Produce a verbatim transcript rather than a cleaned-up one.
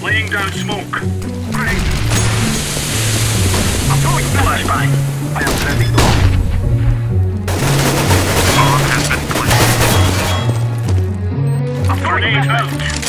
Laying down smoke. Grenade. I'm throwing flashbang. I am sending bomb. Bomb has been planted. I'm throwing Grenade flashbang. out.